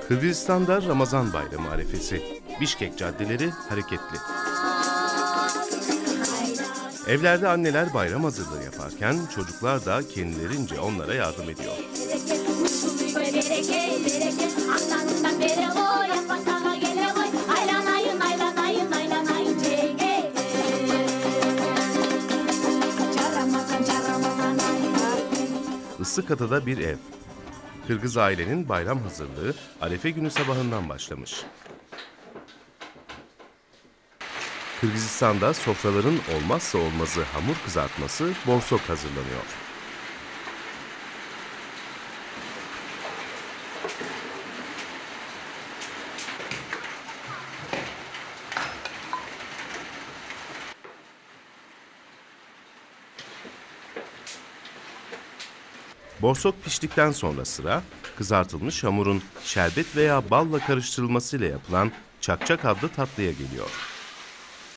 Kırgızistan'da Ramazan bayramı arifesi. Bişkek caddeleri hareketli. Evlerde anneler bayram hazırlığı yaparken çocuklar da kendilerince onlara yardım ediyor. Islıkada'da bir ev. Kırgız ailenin bayram hazırlığı Arefe günü sabahından başlamış. Kırgızistan'da sofraların olmazsa olmazı hamur kızartması borsok hazırlanıyor. Borsok piştikten sonra sıra kızartılmış hamurun şerbet veya balla karıştırılmasıyla yapılan çakçak adlı tatlıya geliyor.